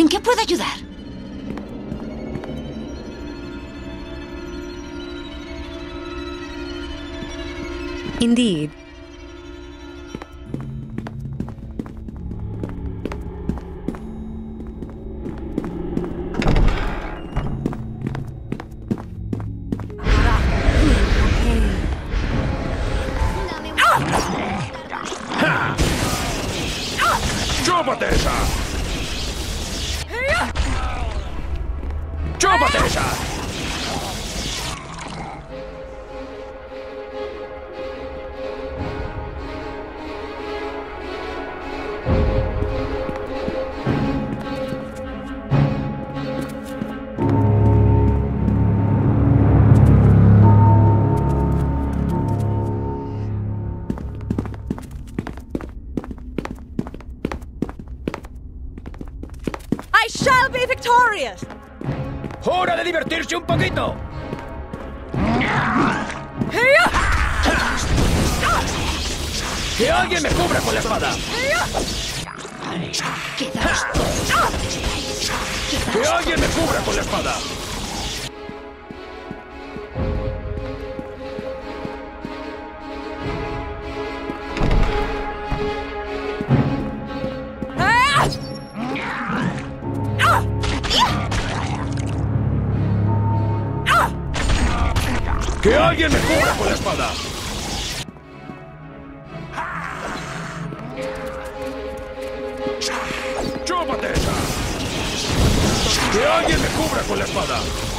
qué puedo ayudar? Indeed. ¡Chúpate esa! ¡Chúpate esa! I shall be victorious! ¡Hora de divertirse un poquito! ¡Que alguien me cubra con la espada! Quedaos todos. ¡Que alguien me cubra con la espada! ¡Que alguien me cubra con la espada! ¡Chúpate esa! ¡Que alguien me cubra con la espada!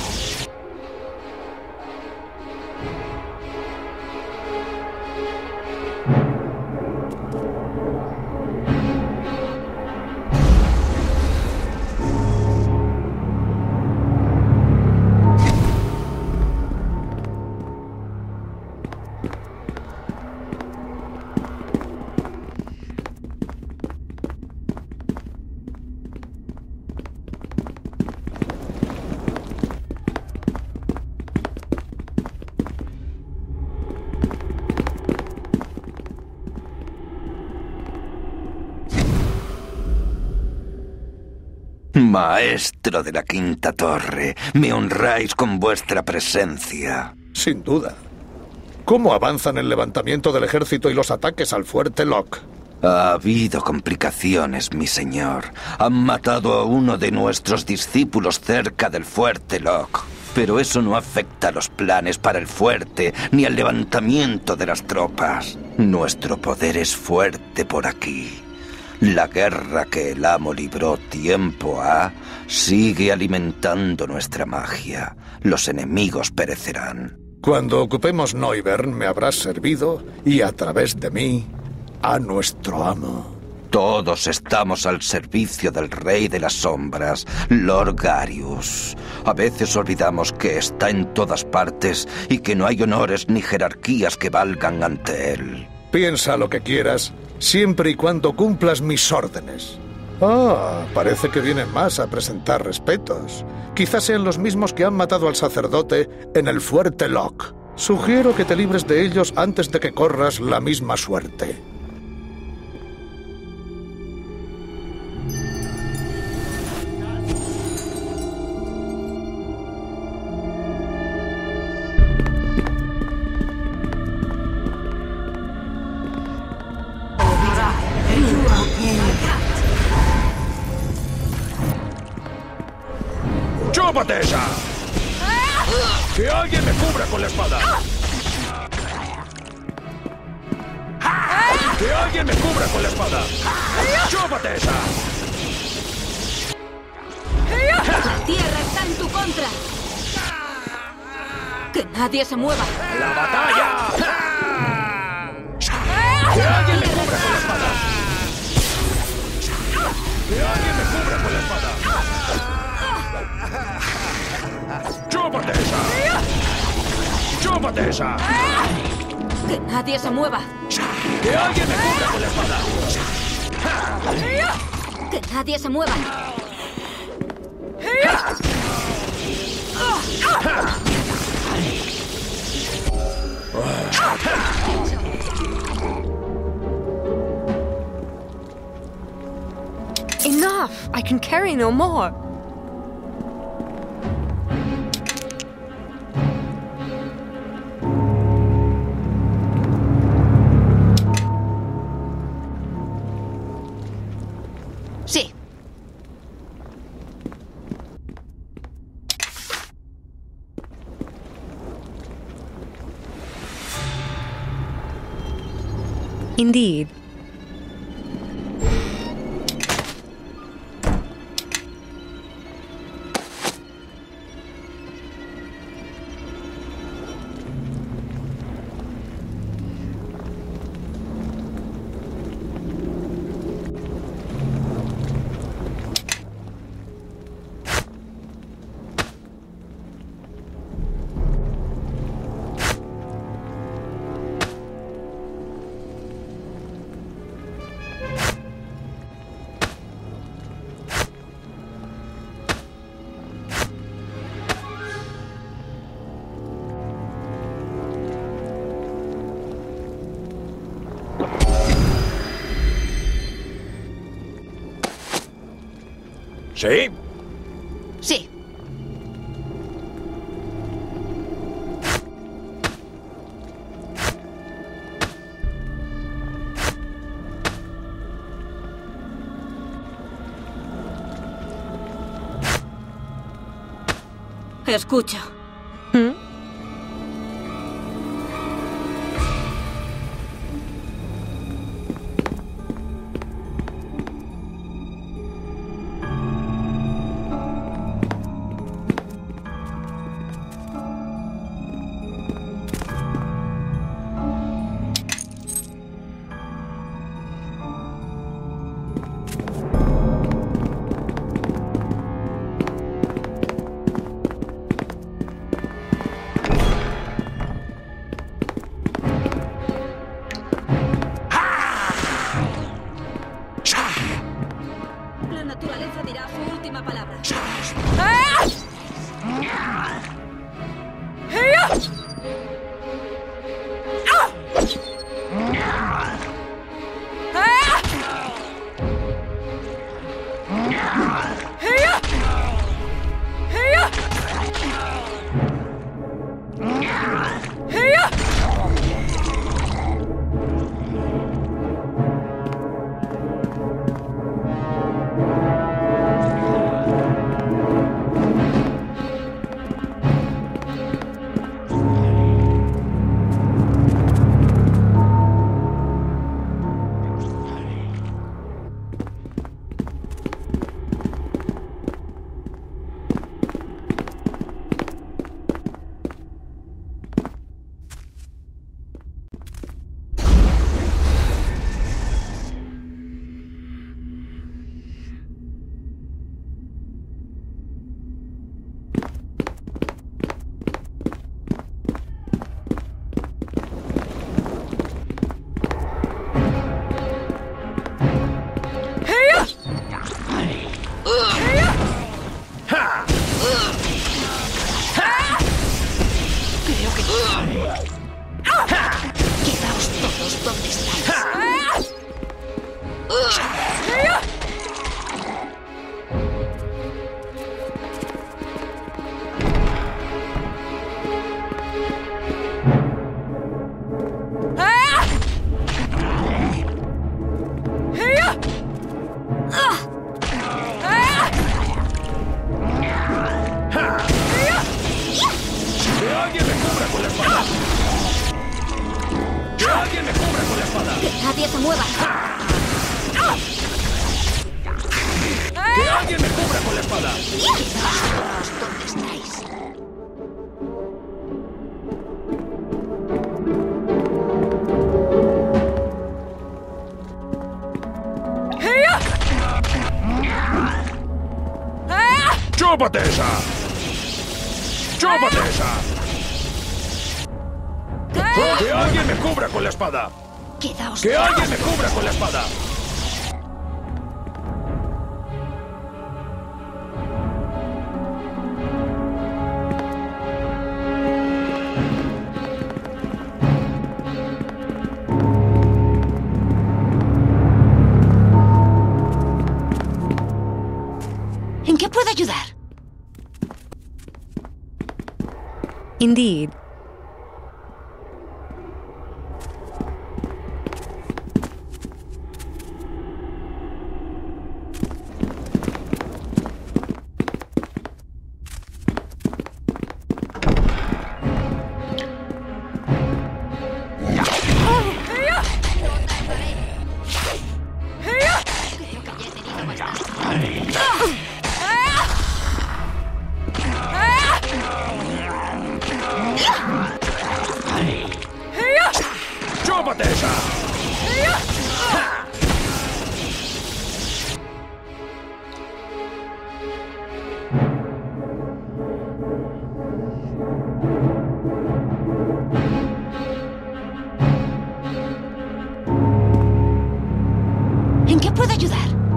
Maestro de la Quinta Torre, me honráis con vuestra presencia. Sin duda. ¿Cómo avanzan el levantamiento del ejército y los ataques al fuerte Locke? Ha habido complicaciones, mi señor. Han matado a uno de nuestros discípulos cerca del fuerte Locke. Pero eso no afecta a los planes para el fuerte ni al levantamiento de las tropas. Nuestro poder es fuerte por aquí. La guerra que el amo libró tiempo ha sigue alimentando nuestra magia. Los enemigos perecerán. Cuando ocupemos Noivern me habrás servido, y a través de mí, a nuestro amo. Todos estamos al servicio del Rey de las Sombras, Lord Garius. A veces olvidamos que está en todas partes y que no hay honores ni jerarquías que valgan ante él. Piensa lo que quieras, siempre y cuando cumplas mis órdenes. Ah, parece que vienen más a presentar respetos. Quizás sean los mismos que han matado al sacerdote en el fuerte Locke. Sugiero que te libres de ellos antes de que corras la misma suerte. ¡Chúpate esa! ¡Que alguien me cubra con la espada! ¡Que alguien me cubra con la espada! ¡Chúpate esa! La tierra está en tu contra. Que nadie se mueva. ¡La batalla! ¡Que alguien me cubra con la espada! ¡Que alguien me cubra con la espada! ¡Chúpate esa! ¡Chúpate esa! Que nadie se mueva. ¡Que alguien me cubra con la espada! Que nadie se mueva. Enough! I can carry no more. Sí. Indeed. ¿Sí? Sí. Escucha. Hmm? La naturaleza dirá su última palabra. Quedaos todos donde estáis. ¡Que alguien me cubra con la espada! ¡Que alguien me cubra con la espada! Que nadie se mueva. ¡Que alguien me cubra con la espada! Quedaos donde estáis. ¡Chúpate esa! ¡Chúpate esa! ¡Que alguien me cubra con la espada! Quedaos. ¡Que alguien me cubra con la espada! puedo ayudar? Indeed. ¡Chúpate esa! ¿En qué puedo ayudar?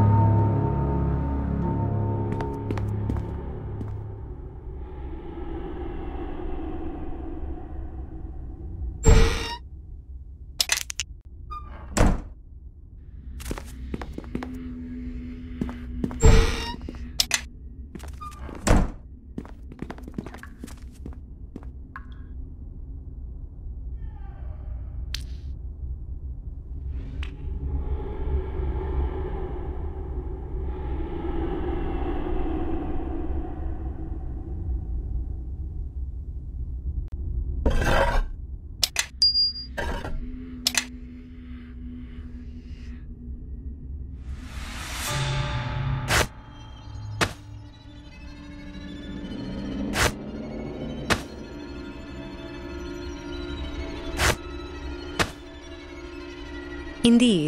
Indeed.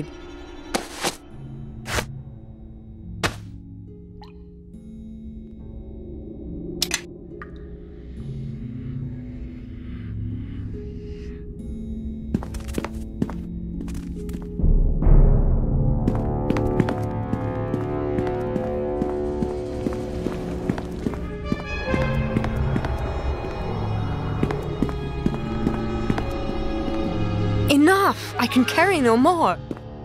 Enough! I can carry no more.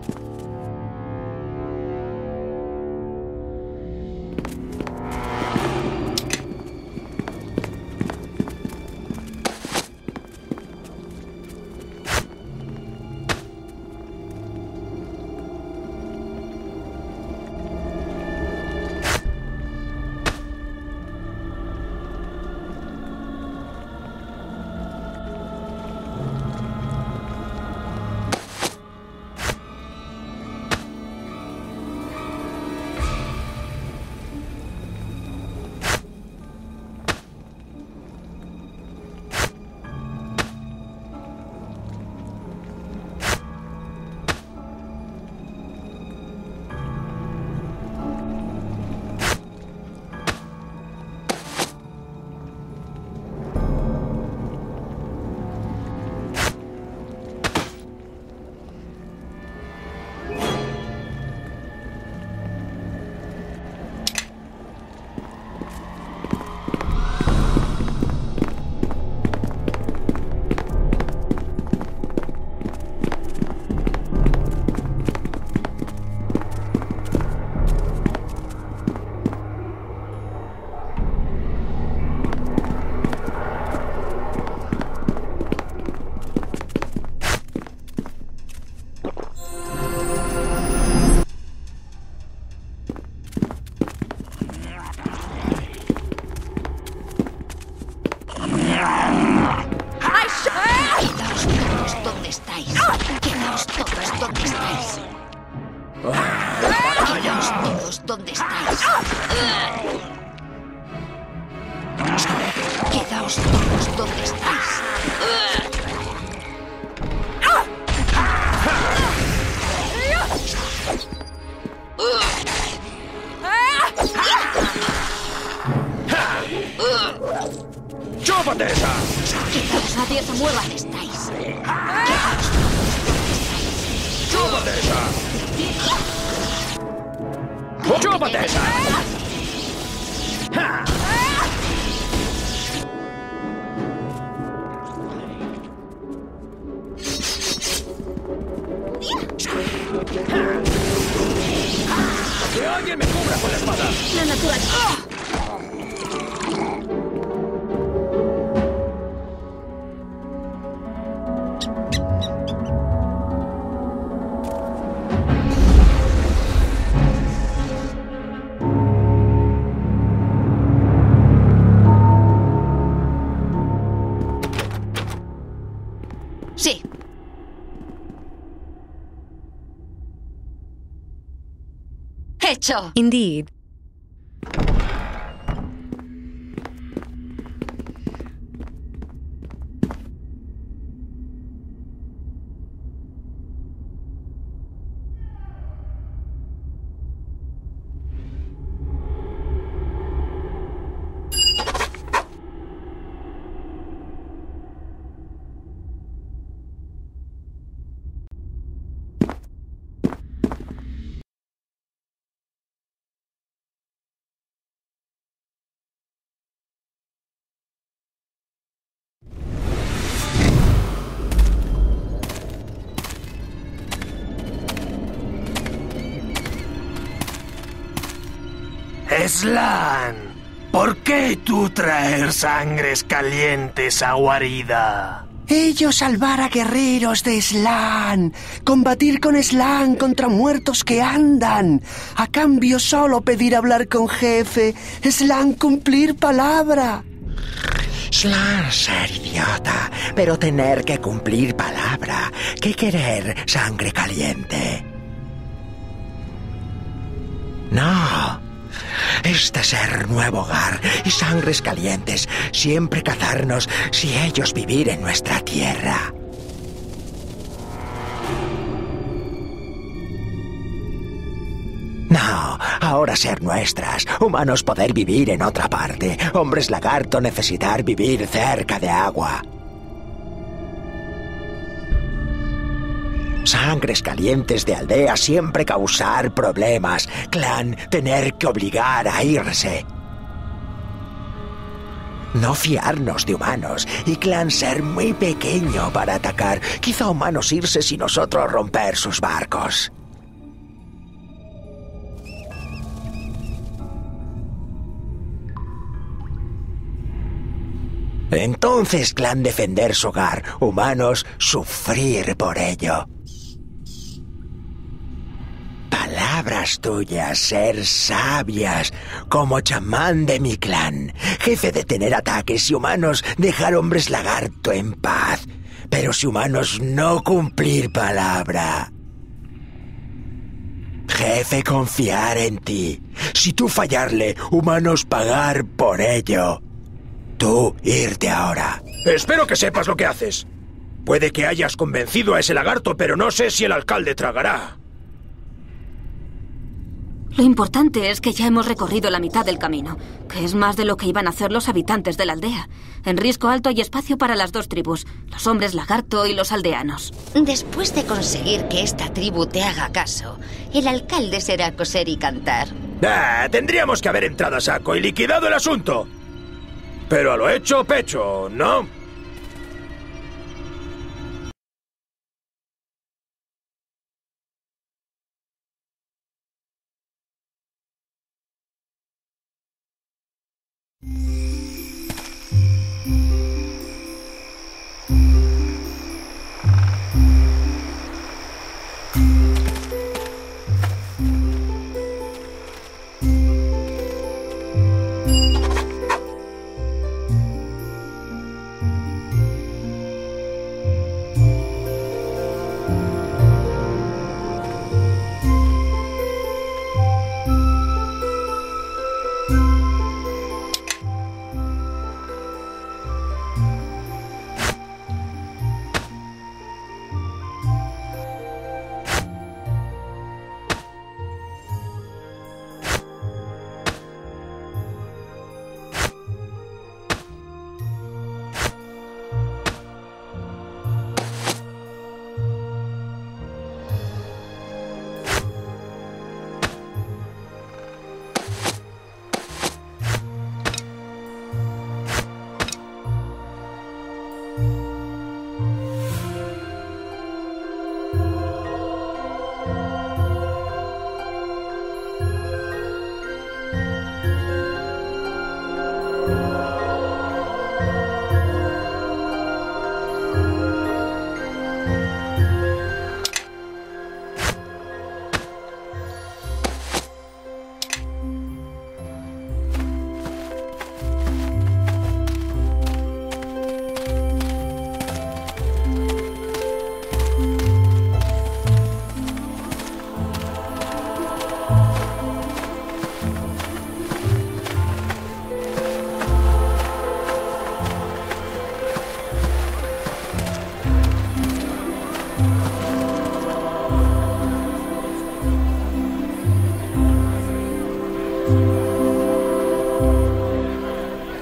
¿Dónde estáis? Quedaos todos donde estáis. ¡Chúpate esa! Quedaos, nadie se mueva, estáis. ¡Chúpate esa! ¡Chúpate esa! ¡Ja! ¡Que alguien me cubra con la espada! La naturaleza. hecho? Indeed. Slan, ¿por qué tú traer sangres calientes a guarida? Ellos salvar a guerreros de Slan, combatir con Slan contra muertos que andan. A cambio solo pedir hablar con jefe, Slan cumplir palabra. Slan ser idiota, pero tener que cumplir palabra. ¿Qué querer sangre caliente? No. Este ser nuevo hogar y sangres calientes, siempre cazarnos si ellos vivir en nuestra tierra. No, ahora ser nuestras, humanos poder vivir en otra parte, hombres lagarto necesitar vivir cerca de agua. Sangres calientes de aldea siempre causar problemas. Clan tener que obligar a irse. No fiarnos de humanos y clan ser muy pequeño para atacar. Quizá humanos irse sin nosotros romper sus barcos. Entonces clan defender su hogar, humanos sufrir por ello. Palabras tuyas, ser sabias, como chamán de mi clan, jefe de tener ataques y humanos dejar hombres lagarto en paz, pero si humanos no cumplir palabra. Jefe confiar en ti, si tú fallarle, humanos pagar por ello. Tú irte ahora. Espero que sepas lo que haces. Puede que hayas convencido a ese lagarto, pero no sé si el alcalde tragará. Lo importante es que ya hemos recorrido la mitad del camino, que es más de lo que iban a hacer los habitantes de la aldea. En Risco Alto hay espacio para las dos tribus, los hombres lagarto y los aldeanos. Después de conseguir que esta tribu te haga caso, el alcalde será coser y cantar. Tendríamos que haber entrado a saco y liquidado el asunto. Pero a lo hecho, pecho, ¿no?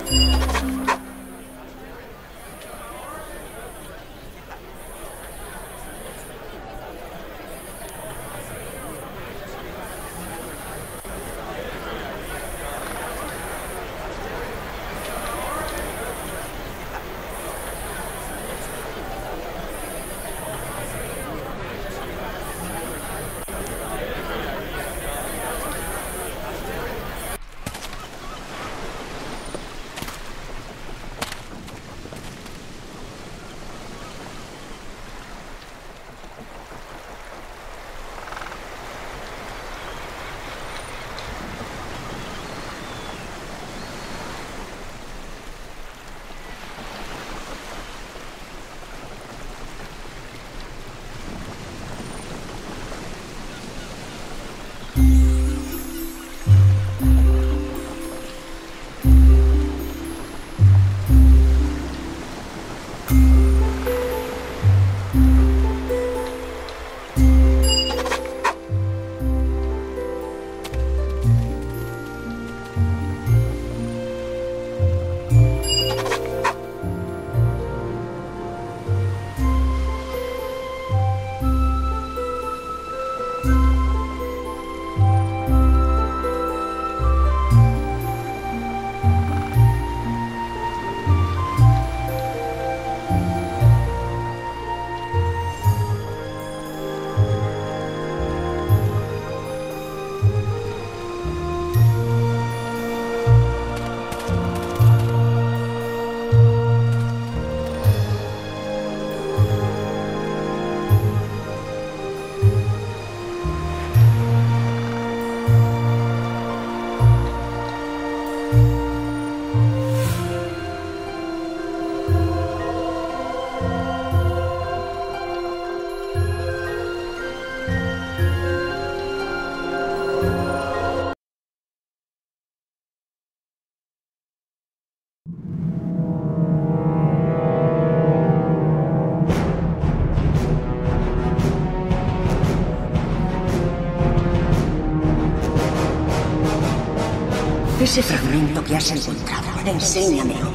Ese fragmento que has encontrado, enséñamelo.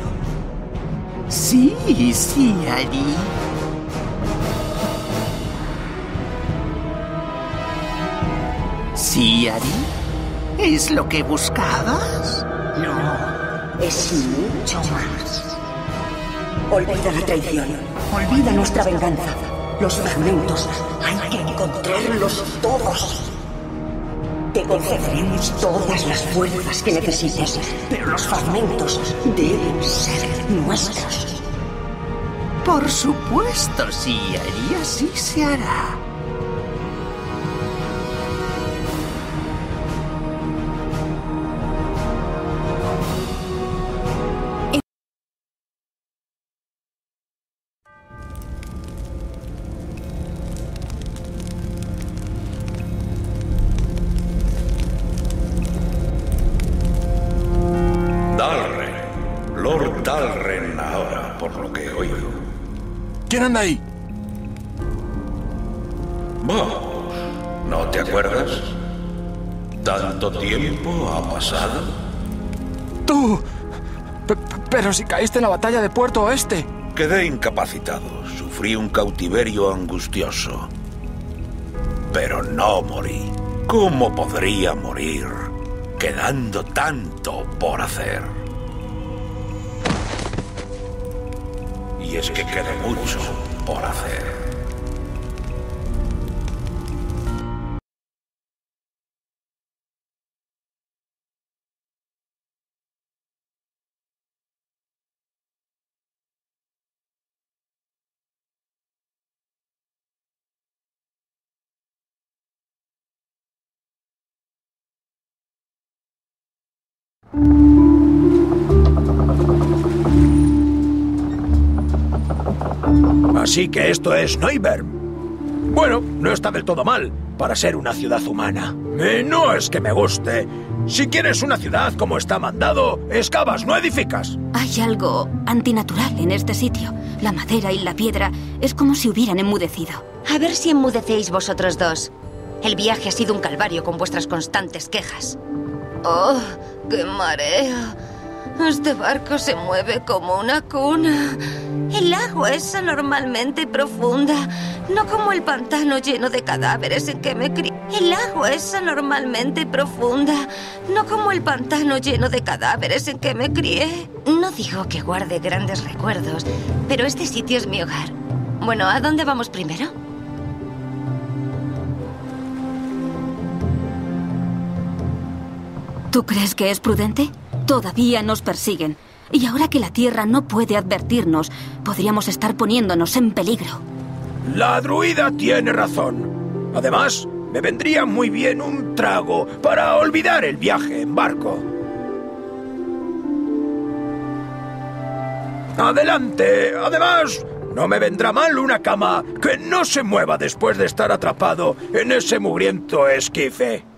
Sí, Ari. ¿Sí, Ari? ¿Es lo que buscabas? No, es mucho más. Olvida la traición, olvida nuestra venganza. Los fragmentos hay que encontrarlos todos. Te concederemos todas las fuerzas que necesites, pero los fragmentos deben ser nuestros. Por supuesto, sí, Ari, así se hará. Lord Dalren ahora, por lo que he oído. ¿Quién anda ahí? Vamos, ¿no te acuerdas? ¿Tanto tiempo ha pasado? ¡Tú! Pero si caíste en la batalla de Puerto Oeste. Quedé incapacitado, sufrí un cautiverio angustioso. Pero no morí. ¿Cómo podría morir quedando tanto por hacer? Y es que queda mucho por hacer. Así que esto es Neubern. Bueno, no está del todo mal para ser una ciudad humana. No es que me guste. Si quieres una ciudad como está mandado, excavas, no edificas. Hay algo antinatural en este sitio. La madera y la piedra es como si hubieran enmudecido. A ver si enmudecéis vosotros dos. El viaje ha sido un calvario con vuestras constantes quejas. ¡Oh, qué mareo! Este barco se mueve como una cuna. El agua es anormalmente profunda, no como el pantano lleno de cadáveres en que me crié. El agua es anormalmente profunda, no como el pantano lleno de cadáveres en que me crié. No digo que guarde grandes recuerdos, pero este sitio es mi hogar. Bueno, ¿a dónde vamos primero? ¿Tú crees que es prudente? Todavía nos persiguen. Y ahora que la Tierra no puede advertirnos, podríamos estar poniéndonos en peligro. La druida tiene razón. Además, me vendría muy bien un trago para olvidar el viaje en barco. ¡Adelante! Además, no me vendrá mal una cama que no se mueva después de estar atrapado en ese mugriento esquife.